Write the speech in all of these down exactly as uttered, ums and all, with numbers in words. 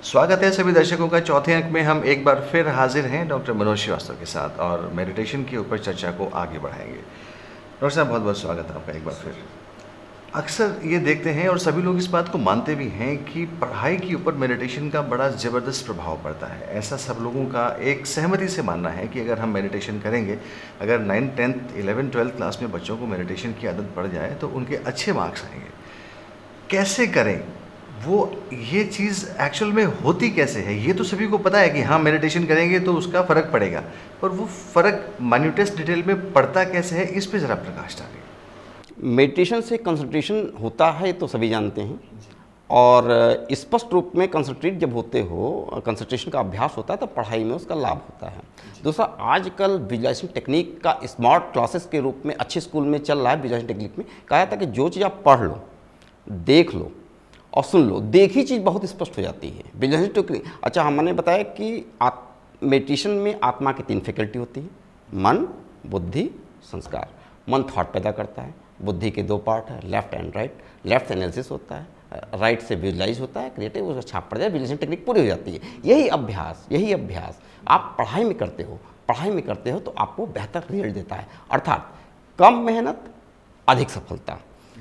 स्वागत है सभी दर्शकों का। चौथे अंक में हम एक बार फिर हाजिर हैं डॉक्टर मनोज श्रीवास्तव के साथ और मेडिटेशन के ऊपर चर्चा को आगे बढ़ाएंगे। डॉक्टर साहब, बहुत बहुत स्वागत है आपका एक बार फिर। अक्सर ये देखते हैं और सभी लोग इस बात को मानते भी हैं कि पढ़ाई के ऊपर मेडिटेशन का बड़ा ज़बरदस्त प्रभाव पड़ता है। ऐसा सब लोगों का एक सहमति से मानना है कि अगर हम मेडिटेशन करेंगे, अगर ninth tenth eleven twelfth class में बच्चों को मेडिटेशन की आदत पड़ जाए तो उनके अच्छे मार्क्स आएंगे। कैसे करें वो, ये चीज़ एक्चुअल में होती कैसे है? ये तो सभी को पता है कि हाँ मेडिटेशन करेंगे तो उसका फ़र्क पड़ेगा, पर वो फ़र्क माइन्यूटेस्ट डिटेल में पड़ता कैसे है, इस पे ज़रा प्रकाश डालिए। मेडिटेशन से कंसंट्रेशन होता है तो सभी जानते हैं, और स्पष्ट रूप में कंसंट्रेट जब होते हो, कंसंट्रेशन का अभ्यास होता है तो पढ़ाई में उसका लाभ होता है। दूसरा, आजकल विजुअलाइजेशन टेक्निक का स्मार्ट क्लासेस के रूप में अच्छे स्कूल में चल रहा है। विजुअलाइजेशन टेक्निक में कहा जाता है कि जो चीज़ आप पढ़ लो, देख लो और सुन लो, देखी चीज़ बहुत स्पष्ट हो जाती है। विजुअलाइजेशन टेक्निक, अच्छा हमने बताया कि मेडिटेशन में आत्मा की तीन फैकल्टी होती है, मन, बुद्धि, संस्कार। मन थॉट पैदा करता है, बुद्धि के दो पार्ट है, लेफ्ट एंड राइट। लेफ्ट से एनालिसिस होता है, राइट से विजुलाइज होता है, क्रिएटिव, उसका छाप पड़ जाए, विजुलाइजेशन टेक्निक पूरी हो जाती है। यही अभ्यास यही अभ्यास आप पढ़ाई में करते हो पढ़ाई में करते हो तो आपको बेहतर रिजल्ट देता है, अर्थात कम मेहनत अधिक सफलता।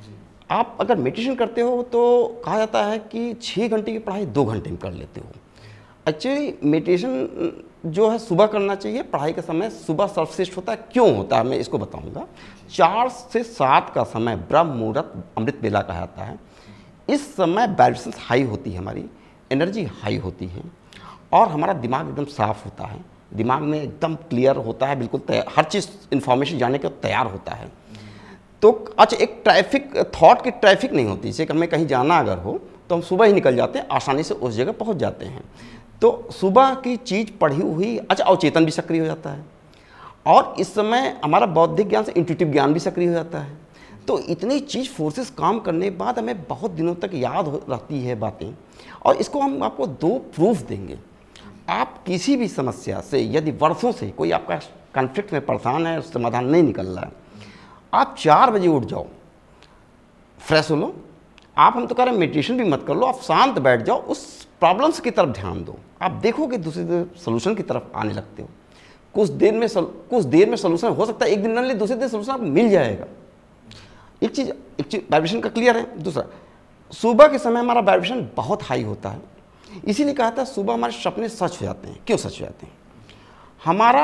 आप अगर मेडिटेशन करते हो तो कहा जाता है कि छः घंटे की पढ़ाई दो घंटे में कर लेते हो। एक्चुअली मेडिटेशन जो है सुबह करना चाहिए, पढ़ाई का समय सुबह सर्वश्रेष्ठ होता है। क्यों होता है मैं इसको बताऊंगा। चार से सात का समय ब्रह्म मुहूर्त अमृत बेला कहा जाता है। इस समय वाइब्रेशंस हाई होती है, हमारी एनर्जी हाई होती है और हमारा दिमाग एकदम साफ होता है, दिमाग में एकदम क्लियर होता है, बिल्कुल हर चीज़ इन्फॉर्मेशन जाने के तैयार होता है। तो अच्छा, एक ट्रैफिक थॉट की ट्रैफिक नहीं होती। जैसे हमें कहीं जाना अगर हो तो हम सुबह ही निकल जाते हैं, आसानी से उस जगह पहुंच जाते हैं। तो सुबह की चीज़ पढ़ी हुई, अच्छा अवचेतन भी सक्रिय हो जाता है और इस समय हमारा बौद्धिक ज्ञान से इंट्यूटिव ज्ञान भी सक्रिय हो जाता है। तो इतनी चीज़ फोर्सेस काम करने के बाद हमें बहुत दिनों तक याद हो रहती है बातें, और इसको हम आपको दो प्रूफ देंगे। आप किसी भी समस्या से यदि वर्षों से कोई आपका कॉन्फ्लिक्ट में परेशान है, समाधान नहीं निकल रहा है, आप चार बजे उठ जाओ, फ्रेश हो लो। आप हम तो कह रहे हैं मेडिटेशन भी मत कर लो, आप शांत बैठ जाओ, उस प्रॉब्लम्स की तरफ ध्यान दो, आप देखोगे दूसरी देर सोल्यूशन की तरफ आने लगते हो। कुछ देर में कुछ देर में सोल्यूशन हो सकता है, एक दिन न ले दूसरी दिन सोल्यूशन आपको मिल जाएगा। एक चीज़ एक चीज़ वाइब्रेशन का क्लियर है। दूसरा, सुबह के समय हमारा वाइब्रेशन बहुत हाई होता है, इसीलिए कहा था सुबह हमारे सपने सच हो जाते हैं। क्यों सच हो जाते हैं? हमारा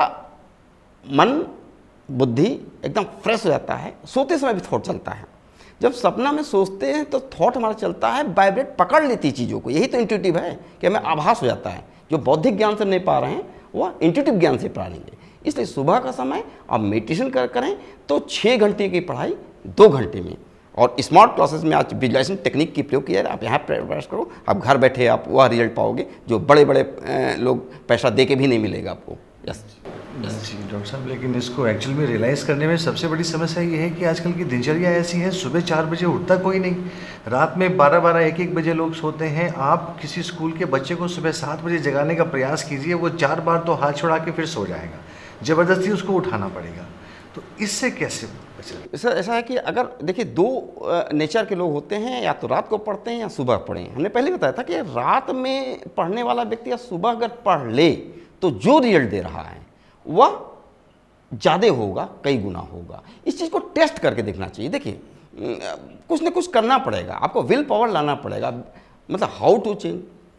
मन बुद्धि एकदम फ्रेश हो जाता है। सोते समय भी थॉट चलता है। जब सपना में सोचते हैं तो थॉट हमारा चलता है, वाइब्रेट पकड़ लेती चीज़ों को। यही तो इंट्यूटिव है कि हमें आभास हो जाता है। जो बौद्धिक ज्ञान से नहीं पा रहे हैं वह इंट्यूटिव ज्ञान से पा लेंगे। इसलिए सुबह का समय आप मेडिटेशन कर करें तो छः घंटे की पढ़ाई दो घंटे में, और स्मार्ट क्लासेस में आज विजुअलाइजेशन टेक्निक की प्रयोग किया है। आप यहाँ प्रयास करो, आप घर बैठे आप वह रिजल्ट पाओगे जो बड़े बड़े लोग पैसा दे के भी नहीं मिलेगा आपको। यस जी डॉक्टर साहब, लेकिन इसको एक्चुअल में रियलाइज़ करने में सबसे बड़ी समस्या ये है कि आजकल की दिनचर्या ऐसी है, सुबह चार बजे उठता कोई नहीं, रात में बारह बारह एक एक बजे लोग सोते हैं। आप किसी स्कूल के बच्चे को सुबह सात बजे जगाने का प्रयास कीजिए, वो चार बार तो हाथ छुड़ा के फिर सो जाएगा, ज़बरदस्ती उसको उठाना पड़ेगा। तो इससे कैसे बचें? ऐसा ऐसा है कि अगर देखिए दो नेचर के लोग होते हैं, या तो रात को पढ़ते हैं या सुबह पढ़ें। हमने पहले बताया था कि रात में पढ़ने वाला व्यक्ति या सुबह अगर पढ़ ले तो जो रिजल्ट दे रहा है वह ज़्यादा होगा, कई गुना होगा। इस चीज़ को टेस्ट करके देखना चाहिए। देखिए कुछ ना कुछ करना पड़ेगा, आपको विल पावर लाना पड़ेगा। मतलब how to change,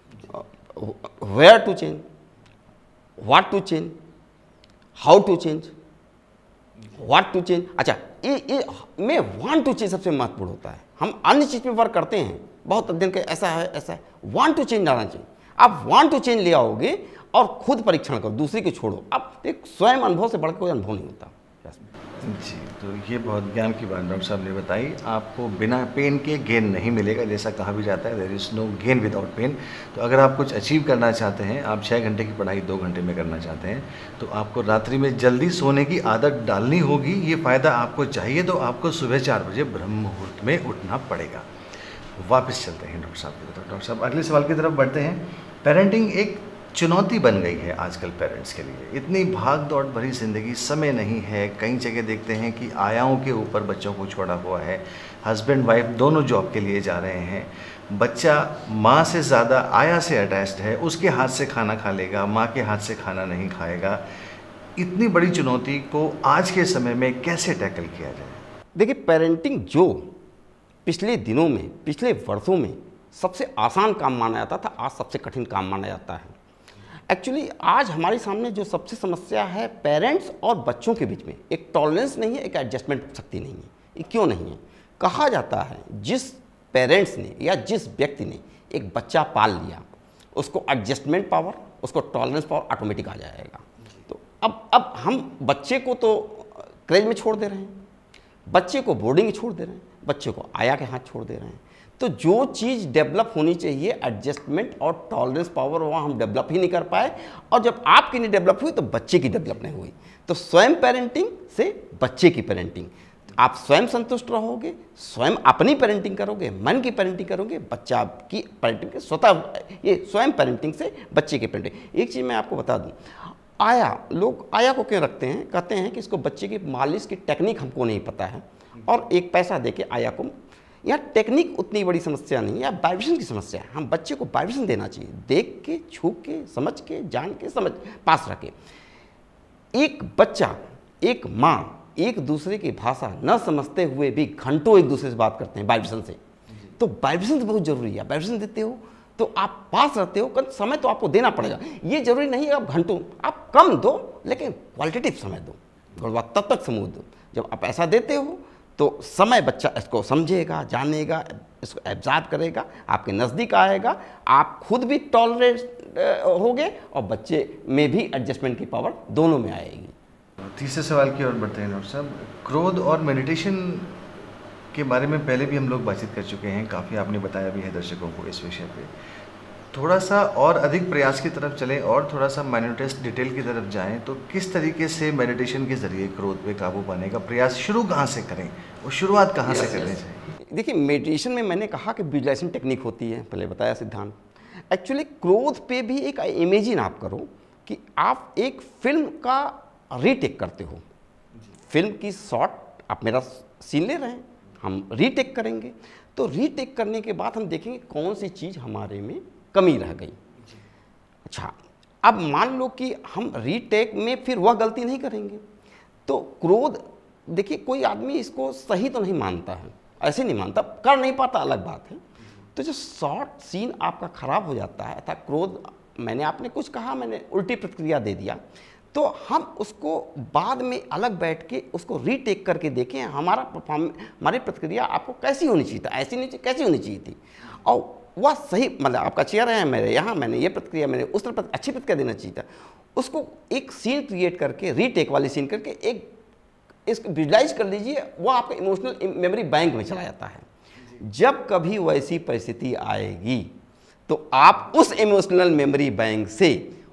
where to change, what to change, how to change, what to change. अच्छा, ये ये में वांट टू चेंज सबसे महत्वपूर्ण होता है। हम अन्य चीज़ पे वर्क करते हैं, बहुत अध्ययन के ऐसा है ऐसा है, वांट टू चेंज आना चाहिए। आप वांट टू चेंज ले आओगे और खुद परीक्षण करो, दूसरे को छोड़ो। अब एक स्वयं अनुभव से बढ़कर कोई अनुभव नहीं होता। जी, तो ये बहुत ज्ञान की बात डॉक्टर साहब ने बताई। आपको बिना पेन के गेन नहीं मिलेगा, जैसा कहा भी जाता है, there is no gain without pain. तो अगर आप कुछ अचीव करना चाहते हैं, आप छः घंटे की पढ़ाई दो घंटे में करना चाहते हैं, तो आपको रात्रि में जल्दी सोने की आदत डालनी होगी। ये फ़ायदा आपको चाहिए तो आपको सुबह चार बजे ब्रह्म मुहूर्त में उठना पड़ेगा। वापस चलते हैं डॉक्टर साहब की तरफ। डॉक्टर साहब, अगले सवाल की तरफ बढ़ते हैं। पेरेंटिंग एक चुनौती बन गई है आजकल पेरेंट्स के लिए। इतनी भाग दौड़ भरी ज़िंदगी, समय नहीं है। कई जगह देखते हैं कि आयाओं के ऊपर बच्चों को छोड़ा हुआ है, हस्बैंड वाइफ दोनों जॉब के लिए जा रहे हैं। बच्चा माँ से ज़्यादा आया से अटैच्ड है, उसके हाथ से खाना खा लेगा, माँ के हाथ से खाना नहीं खाएगा। इतनी बड़ी चुनौती को आज के समय में कैसे टैकल किया जाए? देखिए, पेरेंटिंग जो पिछले दिनों में, पिछले वर्षों में सबसे आसान काम माना जाता था, आज सबसे कठिन काम माना जाता है। एक्चुअली आज हमारे सामने जो सबसे समस्या है, पेरेंट्स और बच्चों के बीच में एक टॉलरेंस नहीं है, एक एडजस्टमेंट शक्ति नहीं है। ये क्यों नहीं है? कहा जाता है जिस पेरेंट्स ने या जिस व्यक्ति ने एक बच्चा पाल लिया, उसको एडजस्टमेंट पावर, उसको टॉलरेंस पावर ऑटोमेटिक आ जाएगा। तो अब अब हम बच्चे को तो क्रेज में छोड़ दे रहे हैं, बच्चे को बोर्डिंग में छोड़ दे रहे हैं, बच्चे को आया के हाथ छोड़ दे रहे हैं। तो जो चीज़ डेवलप होनी चाहिए, एडजस्टमेंट और टॉलरेंस पावर, वहाँ हम डेवलप ही नहीं कर पाए। और जब आपकी नहीं डेवलप हुई तो बच्चे की डेवलप नहीं हुई। तो स्वयं पेरेंटिंग से बच्चे की पेरेंटिंग, आप स्वयं संतुष्ट रहोगे, स्वयं अपनी पेरेंटिंग करोगे, मन की पेरेंटिंग करोगे, बच्चा की पेरेंटिंग के स्वतः, ये स्वयं पेरेंटिंग से बच्चे की पेरेंटिंग। एक चीज़ मैं आपको बता दूं, आया, लोग आया को क्यों रखते हैं? कहते हैं कि इसको बच्चे की मालिश की टेक्निक हमको नहीं पता है और एक पैसा दे के आया को। यहाँ टेक्निक उतनी बड़ी समस्या नहीं है, या वाइब्रेशन की समस्या है। हम बच्चे को वाइब्रेशन देना चाहिए, देख के, छू के, समझ के, जान के, समझ पास रखे। एक बच्चा, एक माँ एक दूसरे की भाषा न समझते हुए भी घंटों एक दूसरे से बात करते हैं वाइब्रेशन से। तो वाइब्रेशन तो बहुत जरूरी है। वाइब्रेशन देते हो तो आप पास रहते हो, कल समय तो आपको देना पड़ेगा। ये जरूरी नहीं है आप घंटों, आप कम दो लेकिन क्वालिटेटिव समय दो, गुणवत्तात्मक समय दो। जब आप ऐसा देते हो तो समय बच्चा इसको समझेगा, जानेगा, इसको एब्जॉर्ब करेगा, आपके नज़दीक आएगा, आप खुद भी टॉलरेट होगे और बच्चे में भी एडजस्टमेंट की पावर दोनों में आएगी। तीसरे सवाल की ओर बढ़ते हैं डॉक्टर साहब। क्रोध और मेडिटेशन के बारे में पहले भी हम लोग बातचीत कर चुके हैं, काफ़ी आपने बताया भी है दर्शकों को इस विषय पे। थोड़ा सा और अधिक प्रयास की तरफ चलें और थोड़ा सा माइन्यूटेस्ट डिटेल की तरफ जाएं, तो किस तरीके से मेडिटेशन के ज़रिए क्रोध पे काबू पाने का प्रयास शुरू कहाँ से करें, वो शुरुआत कहाँ से करनी चाहिए? देखिए, मेडिटेशन में मैंने कहा कि विजुअलाइजेशन टेक्निक होती है, पहले बताया सिद्धांत। एक्चुअली क्रोध पे भी एक इमेजिन आप करो कि आप एक फिल्म का रीटेक करते हो। फिल्म की शॉट, आप मेरा सीन ले रहे हैं, हम रीटेक करेंगे। तो रीटेक करने के बाद हम देखेंगे कौन सी चीज़ हमारे में कमी रह गई। अच्छा, अब मान लो कि हम रीटेक में फिर वह गलती नहीं करेंगे। तो क्रोध, देखिए कोई आदमी इसको सही तो नहीं मानता है, ऐसे नहीं मानता, कर नहीं पाता, अलग बात है। तो जो शॉर्ट सीन आपका खराब हो जाता है, था क्रोध, मैंने आपने कुछ कहा, मैंने उल्टी प्रतिक्रिया दे दिया, तो हम उसको बाद में अलग बैठ के उसको रीटेक करके देखें, हमारा परफॉर्म हमारी प्रतिक्रिया आपको कैसी होनी चाहिए था, ऐसी नहीं चाहिए, कैसी होनी चाहिए थी, और वह सही, मतलब आपका चेहरा है मेरे यहाँ, मैंने ये प्रतिक्रिया, मैंने उस तरह अच्छी प्रतिक्रिया देना चाहिए था। उसको एक सीन क्रिएट करके, रीटेक वाली सीन करके एक इसको विजुलाइज कर लीजिए, वो आपका इमोशनल मेमोरी बैंक में चला जाता है। जब कभी वैसी परिस्थिति आएगी तो आप उस इमोशनल मेमोरी बैंक से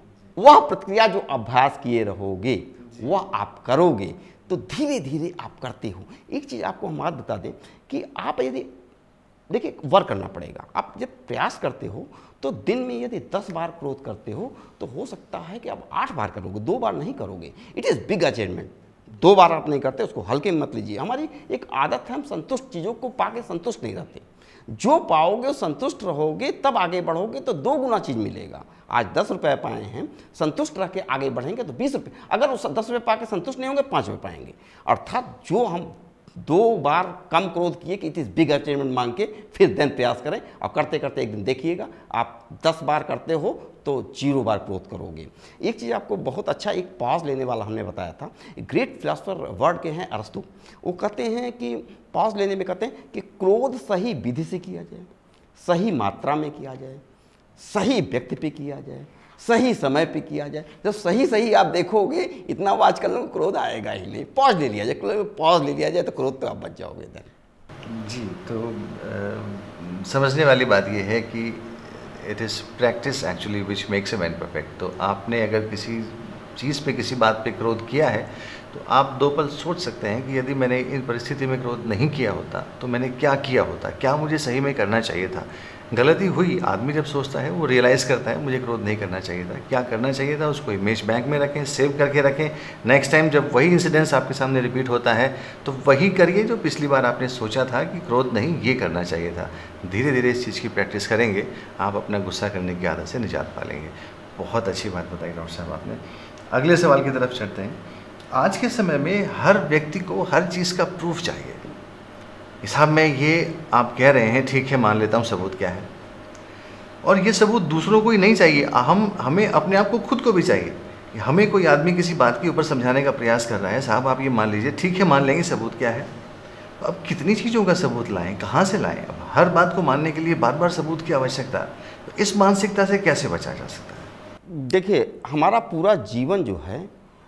वह प्रतिक्रिया जो अभ्यास किए रहोगे वह आप करोगे। तो धीरे धीरे आप करते हो। एक चीज़ आपको हम बात बता दें कि आप यदि, देखिए वर्क करना पड़ेगा, आप जब प्रयास करते हो तो दिन में यदि दस बार क्रोध करते हो तो हो सकता है कि आप आठ बार करोगे, दो बार नहीं करोगे। It is big achievement. दो बार आप नहीं करते, उसको हल्के में मत लीजिए। हमारी एक आदत है, हम संतुष्ट चीज़ों को पाके संतुष्ट नहीं रहते। जो पाओगे संतुष्ट रहोगे, तब आगे बढ़ोगे तो दो गुना चीज़ मिलेगा। आज दस रुपये पाए हैं, संतुष्ट रह के आगे बढ़ेंगे तो बीस रुपये, अगर उस दस रुपये पाके संतुष्ट नहीं होंगे, पाँच रुपये पाएंगे। अर्थात जो हम दो बार कम क्रोध किए कि इट इज़ बिग अचीवमेंट मांग के फिर दिन प्रयास करें, और करते करते एक दिन देखिएगा आप दस बार करते हो तो जीरो बार क्रोध करोगे। एक चीज़ आपको बहुत अच्छा, एक पॉज लेने वाला हमने बताया था, ग्रेट फिलोसोफर वर्ड के हैं अरस्तु। वो कहते हैं कि पॉज लेने में कहते हैं कि क्रोध सही विधि से किया जाए, सही मात्रा में किया जाए, सही व्यक्ति पे किया जाए, सही समय पे किया जाए। जब सही सही आप देखोगे, इतना वो आजकल लोग क्रोध आएगा ही नहीं। पॉज ले लिया जाए, पॉज ले लिया जाए तो क्रोध तो आप बच जाओगे इधर। जी, तो आ, समझने वाली बात ये है कि it is practice actually which makes a man perfect. तो आपने अगर किसी चीज़ पे, किसी बात पे क्रोध किया है तो आप दो पल सोच सकते हैं कि यदि मैंने इन परिस्थिति में क्रोध नहीं किया होता तो मैंने क्या किया होता, क्या मुझे सही में करना चाहिए था। गलती हुई, आदमी जब सोचता है वो रियलाइज़ करता है मुझे क्रोध नहीं करना चाहिए था, क्या करना चाहिए था, उसको इमेज बैंक में रखें, सेव करके रखें। नेक्स्ट टाइम जब वही इंसिडेंस आपके सामने रिपीट होता है तो वही करिए जो पिछली बार आपने सोचा था कि क्रोध नहीं, ये करना चाहिए था। धीरे धीरे इस चीज़ की प्रैक्टिस करेंगे, आप अपना गुस्सा करने की आदत से निजात पा लेंगे। बहुत अच्छी बात बताई डॉक्टर साहब आपने। अगले सवाल की तरफ चलते हैं। आज के समय में हर व्यक्ति को हर चीज़ का प्रूफ चाहिए। साहब मैं ये आप कह रहे हैं, ठीक है मान लेता हूँ, सबूत क्या है? और ये सबूत दूसरों को ही नहीं चाहिए, हम हमें अपने आप को खुद को भी चाहिए। हमें कोई आदमी किसी बात के ऊपर समझाने का प्रयास कर रहा है, साहब आप ये मान लीजिए, ठीक है मान लेंगे सबूत क्या है। अब कितनी चीज़ों का सबूत लाएं, कहाँ से लाएं? अब हर बात को मानने के लिए बार बार सबूत की आवश्यकता, तो इस मानसिकता से कैसे बचा जा सकता है? देखिए, हमारा पूरा जीवन जो है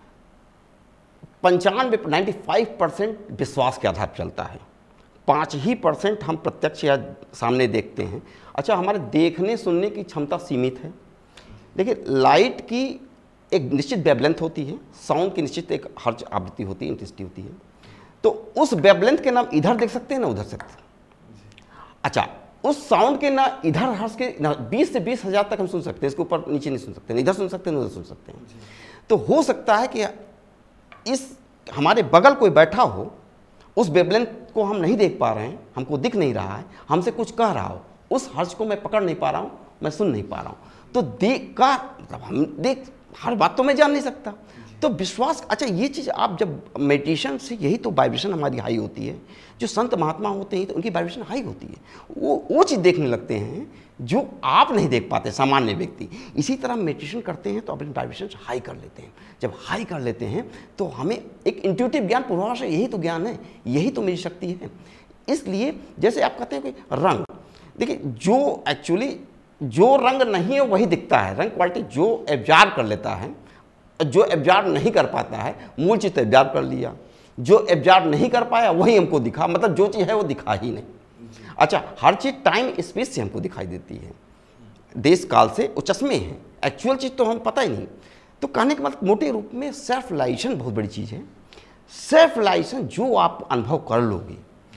पंचानवे नाइन्टी फाइव परसेंट विश्वास के आधार पर चलता है, पाँच ही परसेंट हम प्रत्यक्ष या सामने देखते हैं। अच्छा, हमारे देखने सुनने की क्षमता सीमित है। देखिए, लाइट की एक निश्चित वेवलेंथ होती है, साउंड की निश्चित एक हर्ज आवृत्ति होती है, इंटेंसिटी होती है। तो उस वेवलेंथ के नाम इधर देख सकते हैं ना उधर सकते हैं। अच्छा, उस साउंड के ना इधर हर्ज के ना बीस से बीस हज़ार तक हम सुन सकते हैं, इसके ऊपर नीचे नहीं सुन सकते, इधर सुन सकते हैं, उधर सुन सकते हैं। तो हो सकता है कि इस हमारे बगल कोई बैठा हो, उस वेवलेंथ को हम नहीं देख पा रहे हैं, हमको दिख नहीं रहा है, हमसे कुछ कह रहा हो, उस हर्ज को मैं पकड़ नहीं पा रहा हूँ, मैं सुन नहीं पा रहा हूँ। तो देख का मतलब हम देख हर बात तो मैं जान नहीं सकता। तो विश्वास, अच्छा ये चीज़ आप जब मेडिटेशन से, यही तो वाइब्रेशन हमारी हाई होती है। जो संत महात्मा होते हैं तो उनकी वाइब्रेशन हाई होती है, वो वो चीज़ देखने लगते हैं जो आप नहीं देख पाते सामान्य व्यक्ति। इसी तरह मेडिटेशन करते हैं तो अपनी वाइब्रेशन हाई कर लेते हैं। जब हाई कर लेते हैं तो हमें एक इंट्यूटिव ज्ञान, पूर्वाभास है, यही तो ज्ञान है, यही तो मेरी शक्ति है। इसलिए जैसे आप कहते हैं कि रंग, देखिए जो एक्चुअली जो रंग नहीं है वही दिखता है, रंग क्वालिटी जो एब्जॉर्ब कर लेता है, जो एब्जॉर्ब नहीं कर पाता है, मूल चीज़ तो एब्जॉर्ब कर लिया, जो एब्जॉर्ब नहीं कर पाया वही हमको दिखा, मतलब जो चीज़ है वो दिखा ही नहीं। अच्छा, हर चीज़ टाइम स्पेस से हमको दिखाई देती है, देश काल से वो चश्मे हैं, एक्चुअल चीज़ तो हम पता ही नहीं। तो कहने के मतलब मोटे रूप में सेल्फ रियलाइजेशन बहुत बड़ी चीज़ है। सेल्फ रियलाइजेशन जो आप अनुभव कर लोगे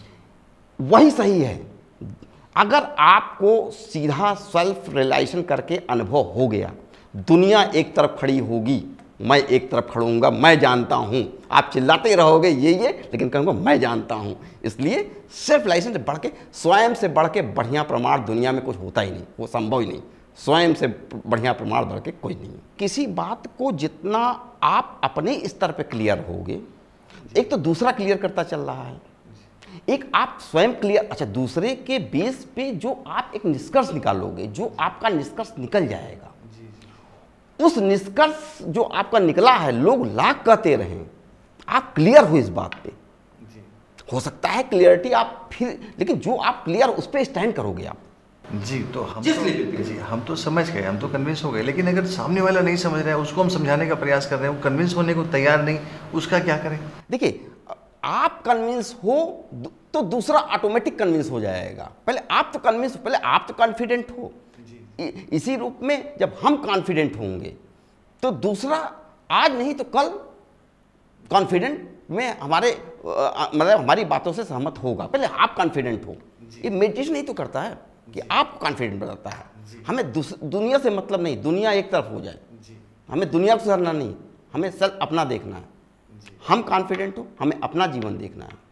वही सही है। अगर आपको सीधा सेल्फ रियलाइजेशन करके अनुभव हो गया, दुनिया एक तरफ खड़ी होगी, मैं एक तरफ खड़ूंगा, मैं जानता हूँ, आप चिल्लाते रहोगे ये ये लेकिन कहूँगा मैं जानता हूँ। इसलिए सेल्फ रियलाइजेशन से बढ़ के, स्वयं से बढ़ के बढ़िया प्रमाण दुनिया में कुछ होता ही नहीं, वो संभव ही नहीं। स्वयं से बढ़िया प्रमाण बढ़ के कोई नहीं। किसी बात को जितना आप अपने स्तर पे क्लियर होगे, एक तो दूसरा क्लियर करता चल रहा है, एक आप स्वयं क्लियर। अच्छा, दूसरे के बेस पे जो आप एक निष्कर्ष निकालोगे, जो आपका निष्कर्ष निकल जाएगा, उस निष्कर्ष जो आपका निकला है, लोग लाख कहते रहें, आप क्लियर हो इस बात पे। हो सकता है क्लियरिटी आप फिर, लेकिन जो आप क्लियर उस पर स्टैंड करोगे आप जी। तो हम तो जी हम तो समझ गए, हम तो कन्विंस हो गए, लेकिन अगर सामने वाला नहीं समझ रहा है, उसको हम समझाने का प्रयास कर रहे हैं, वो कन्विंस होने को तैयार नहीं, उसका क्या करें? देखिए, आप कन्विंस हो तो दूसरा ऑटोमेटिक कन्विंस हो जाएगा। पहले आप तो कन्विंस, पहले आप तो कॉन्फिडेंट हो। इसी रूप में जब हम कॉन्फिडेंट होंगे तो दूसरा आज नहीं तो कल कॉन्फिडेंट में हमारे मतलब हमारी बातों से सहमत होगा। पहले आप कॉन्फिडेंट हो। ये मेडिटेशन ही तो करता है कि आप कॉन्फिडेंट बनाता है। हमें दुनिया से मतलब नहीं, दुनिया एक तरफ हो जाए, हमें दुनिया को सुधारना नहीं, हमें सिर्फ अपना देखना है। हम कॉन्फिडेंट हो, हमें अपना जीवन देखना है।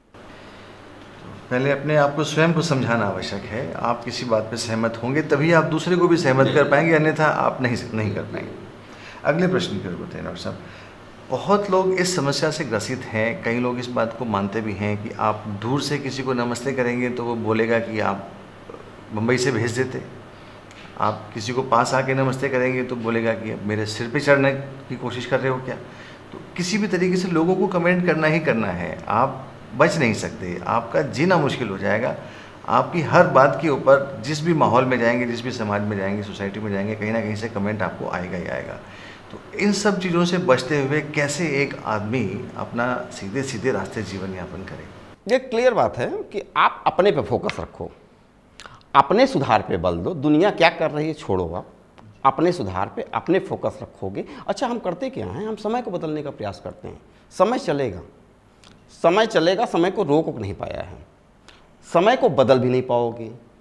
पहले अपने आप को स्वयं को समझाना आवश्यक है। आप किसी बात पे सहमत होंगे तभी आप दूसरे को भी सहमत कर पाएंगे, अन्यथा आप नहीं नहीं कर पाएंगे। अगले प्रश्न की ओर बताइए डॉक्टर साहब। बहुत लोग इस समस्या से ग्रसित हैं, कई लोग इस बात को मानते भी हैं कि आप दूर से किसी को नमस्ते करेंगे तो वो बोलेगा कि आप मुंबई से भेज देते, आप किसी को पास आके नमस्ते करेंगे तो बोलेगा कि अब मेरे सिर पे चढ़ने की कोशिश कर रहे हो क्या। तो किसी भी तरीके से लोगों को कमेंट करना ही करना है, आप बच नहीं सकते, आपका जीना मुश्किल हो जाएगा। आपकी हर बात के ऊपर जिस भी माहौल में जाएंगे, जिस भी समाज में जाएंगे, सोसाइटी में जाएंगे, कहीं ना कहीं से कमेंट आपको आएगा ही आएगा। तो इन सब चीज़ों से बचते हुए कैसे एक आदमी अपना सीधे सीधे रास्ते जीवन यापन करे? ये क्लियर बात है कि आप अपने पे फोकस रखो, अपने सुधार पे बल दो। दुनिया क्या कर रही है छोड़ो, आप अपने सुधार पे अपने फोकस रखोगे। अच्छा, हम करते क्या हैं, हम समय को बदलने का प्रयास करते हैं। समय चलेगा, समय चलेगा, समय को रोक नहीं पाया है, समय को बदल भी नहीं पाओगे। तो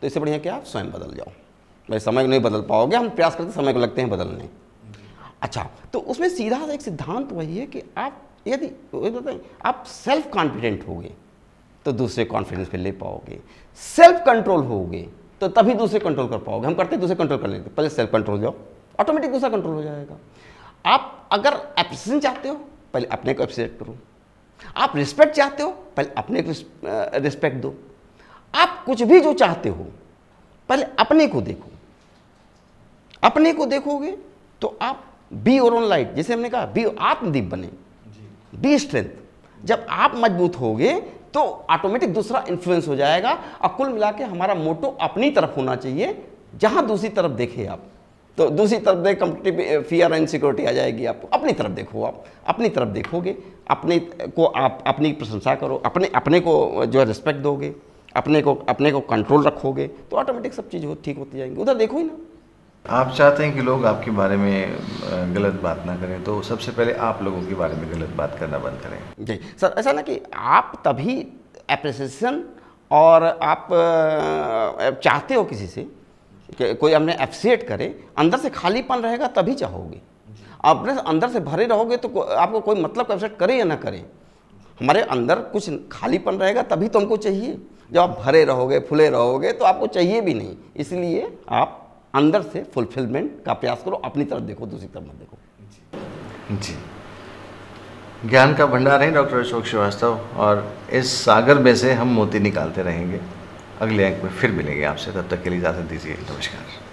तो इससे बढ़िया क्या आप स्वयं बदल जाओ। भाई समय को नहीं बदल पाओगे, हम प्रयास करते समय को लगते हैं बदलने। अच्छा, तो उसमें सीधा एक सिद्धांत वही है कि आप यदि बताएं आप सेल्फ कॉन्फिडेंट होगे तो दूसरे कॉन्फिडेंस पे ले पाओगे, सेल्फ कंट्रोल होगे तो तभी दूसरे कंट्रोल कर पाओगे। हम करते हैं दूसरे कंट्रोल कर लेते, पहले सेल्फ कंट्रोल जाओ, ऑटोमेटिक दूसरा कंट्रोल हो जाएगा। आप अगर एप्रिसिएशन चाहते हो पहले अपने को एप्रिसिएट करो, आप रिस्पेक्ट चाहते हो पहले अपने को रिस्पेक्ट दो, आप कुछ भी जो चाहते हो पहले अपने को देखो। अपने को देखोगे तो आप बी योर ओन लाइट, जैसे हमने कहा बी आत्मदीप बने, बी स्ट्रेंथ। जब आप मजबूत होगे तो ऑटोमेटिक दूसरा इन्फ्लुएंस हो जाएगा। और कुल मिला के हमारा मोटो अपनी तरफ होना चाहिए, जहां दूसरी तरफ देखे आप तो दूसरी तरफ देख कम्पिटिटिव फियर एंड सिक्योरिटी आ जाएगी आपको। अपनी तरफ देखो, आप अपनी तरफ देखोगे, अपने को आप अपनी प्रशंसा करो, अपने अपने को जो है रिस्पेक्ट दोगे, अपने को अपने को कंट्रोल रखोगे तो ऑटोमेटिक सब चीज़ ठीक होती जाएंगी। उधर देखो ही ना। आप चाहते हैं कि लोग आपके बारे में गलत बात ना करें, तो सबसे पहले आप लोगों के बारे में गलत बात करना बंद करें। जी सर, ऐसा ना कि आप तभी एप्रिसिएशन और आप चाहते हो किसी से कि कोई हमने एप्रिशिएट करे, अंदर से खालीपन रहेगा तभी चाहोगे। अपने अंदर से भरे रहोगे तो आपको कोई मतलब एप्रिशिएट करे या ना करे, हमारे अंदर कुछ खालीपन रहेगा तभी तो हमको चाहिए। जब आप भरे रहोगे, फुले रहोगे तो आपको चाहिए भी नहीं। इसलिए आप अंदर से फुलफिलमेंट का प्रयास करो, अपनी तरफ देखो, दूसरी तरफ मत देखो। जी, ज्ञान का भंडार है डॉक्टर अशोक श्रीवास्तव, और इस सागर में से हम मोती निकालते रहेंगे। अगले अंक में फिर मिलेंगे आपसे, तब तक के लिए इजाज़त दीजिए। नमस्कार।